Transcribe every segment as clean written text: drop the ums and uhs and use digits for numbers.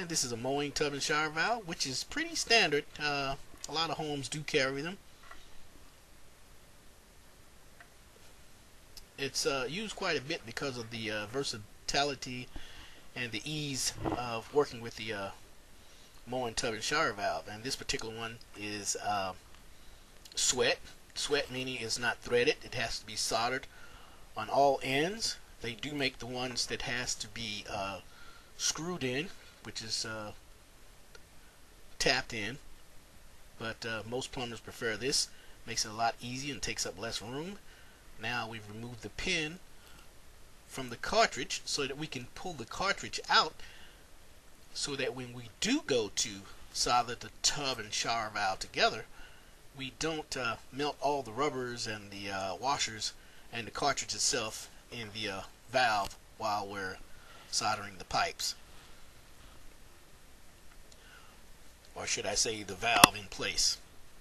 This is a mowing tub and shower valve, which is pretty standard. A lot of homes do carry them. It's used quite a bit because of the versatility and the ease of working with the mowing tub and shower valve. And this particular one is sweat. Sweat meaning it's not threaded. It has to be soldered on all ends. They do make the ones that has to be screwed in, which is tapped in, but most plumbers prefer this. Makes it a lot easier and takes up less room. Now we've removed the pin from the cartridge so that we can pull the cartridge out, so that when we do go to solder the tub and shower valve together, we don't melt all the rubbers and the washers and the cartridge itself in the valve while we're soldering the pipes, or should I say the valve in place.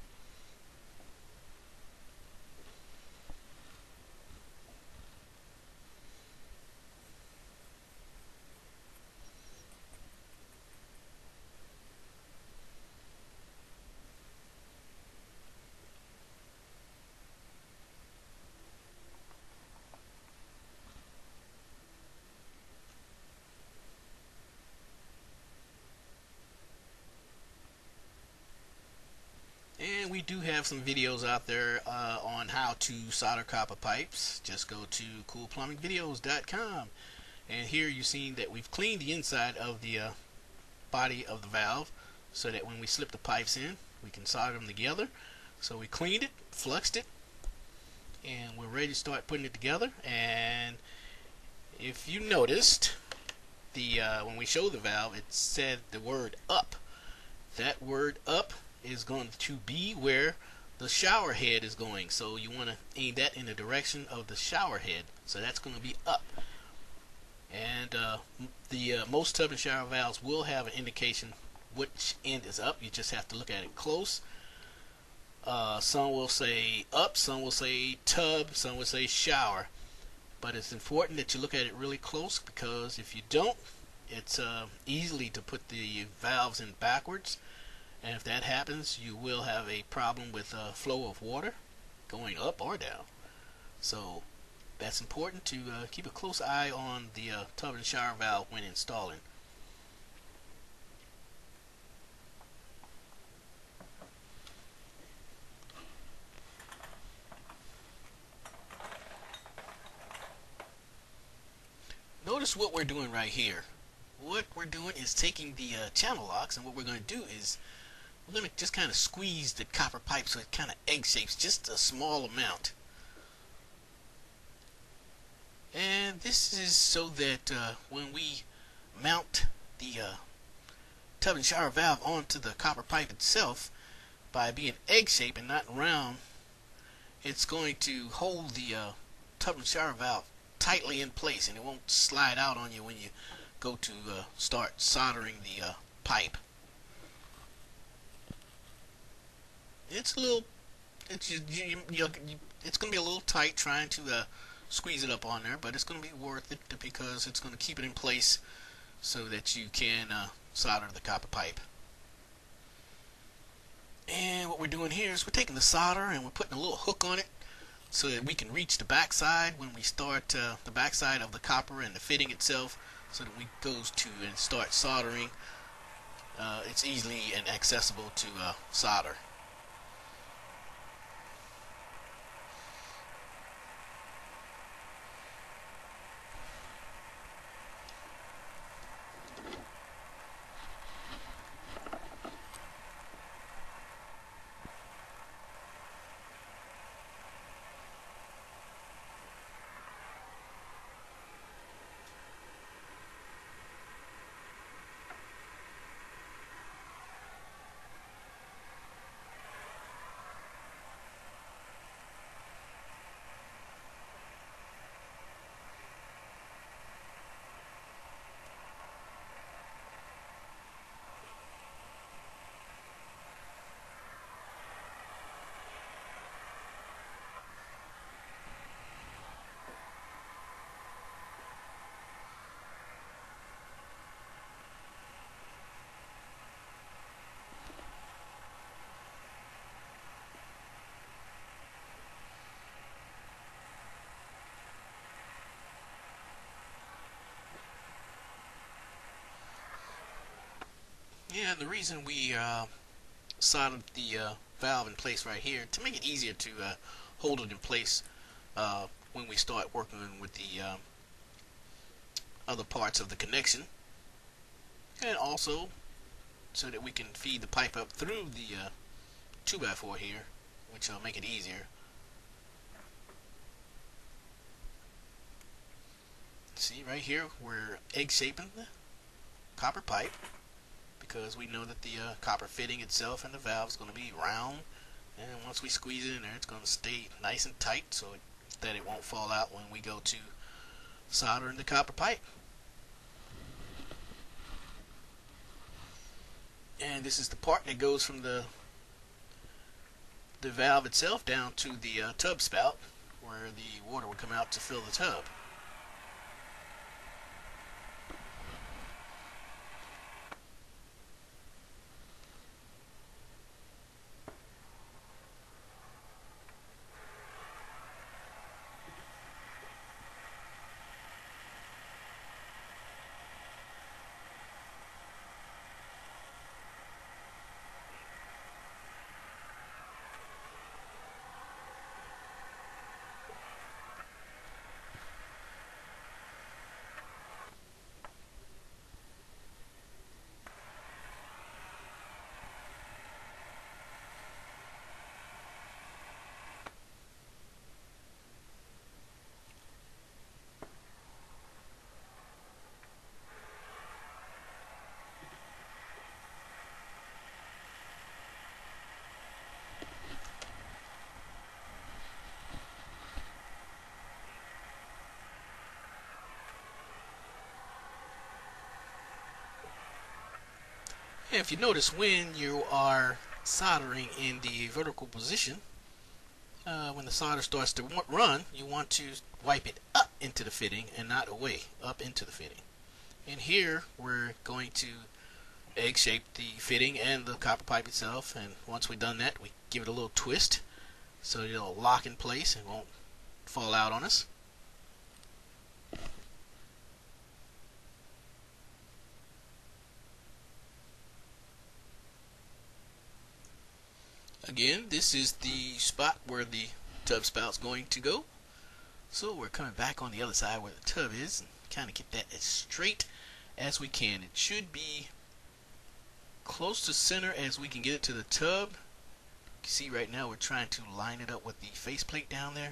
And we do have some videos out there on how to solder copper pipes. Just go to coolplumbingvideos.com, and here you've seen that we've cleaned the inside of the body of the valve, so that when we slip the pipes in, we can solder them together. So we cleaned it, fluxed it, and we're ready to start putting it together. And if you noticed, the when we showed the valve, it said the word up. That word up is going to be where the shower head is going, so you want to aim that in the direction of the shower head. So that's going to be up. And the most tub and shower valves will have an indication which end is up. You just have to look at it close. Some will say up, some will say tub, some will say shower, but it's important that you look at it really close, because if you don't, it's easily to put the valves in backwards. And if that happens, you will have a problem with flow of water going up or down. So that's important to keep a close eye on the tub and shower valve when installing. Notice what we're doing right here. What we're doing is taking the channel locks, and what we're going to do is we're going to just kind of squeeze the copper pipe so it kind of egg shapes, just a small amount. And this is so that when we mount the tub and shower valve onto the copper pipe itself, by being egg shaped and not round, it's going to hold the tub and shower valve tightly in place, and it won't slide out on you when you go to start soldering the pipe. It's a little, it's going to be a little tight trying to squeeze it up on there, but it's going to be worth it, because it's going to keep it in place so that you can solder the copper pipe. And what we're doing here is we're taking the solder and we're putting a little hook on it so that we can reach the backside when we start the backside of the copper and the fitting itself, so that we goes to and start soldering. It's easily and accessible to solder. And the reason we soldered the valve in place right here to make it easier to hold it in place when we start working with the other parts of the connection, and also so that we can feed the pipe up through the 2x4 here, which will make it easier. See right here, we're egg shaping the copper pipe because we know that the copper fitting itself and the valve is going to be round, and once we squeeze it in there, it's going to stay nice and tight so that it won't fall out when we go to soldering the copper pipe. And this is the part that goes from the valve itself down to the tub spout, where the water will come out to fill the tub. If you notice, when you are soldering in the vertical position, when the solder starts to run, you want to wipe it up into the fitting and not away, up into the fitting. And here we're going to egg shape the fitting and the copper pipe itself, and once we've done that, we give it a little twist so it'll lock in place and won't fall out on us. Again, this is the spot where the tub spout's going to go. So we're coming back on the other side where the tub is and kind of get that as straight as we can. It should be close to center as we can get it to the tub. You can see right now we're trying to line it up with the faceplate down there.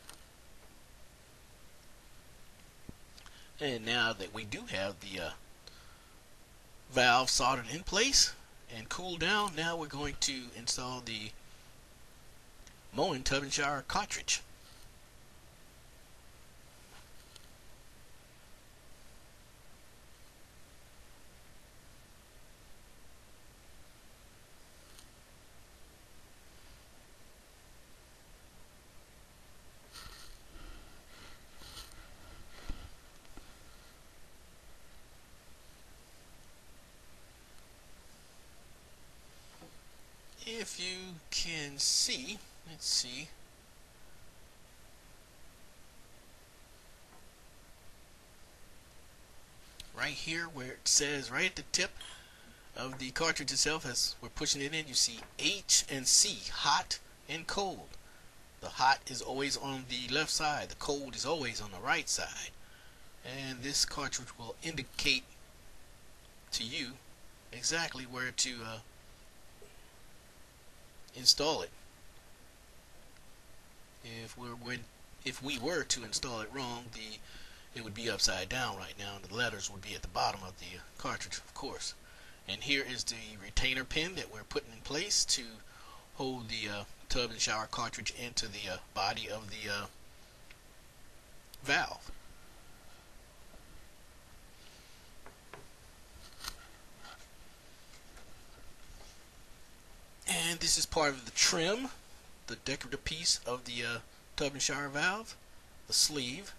And now that we do have the valve soldered in place and cooled down, now we're going to install the Moen tub and shower cartridge. If you can see, let's see, right here where it says right at the tip of the cartridge itself, as we're pushing it in, you see H and C, hot and cold. The hot is always on the left side, the cold is always on the right side, and this cartridge will indicate to you exactly where to install it. If we were to install it wrong, it would be upside down right now, and the letters would be at the bottom of the cartridge, of course. And here is the retainer pin that we're putting in place to hold the tub and shower cartridge into the body of the valve. And this is part of the trim, the decorative piece of the tub and shower valve, the sleeve.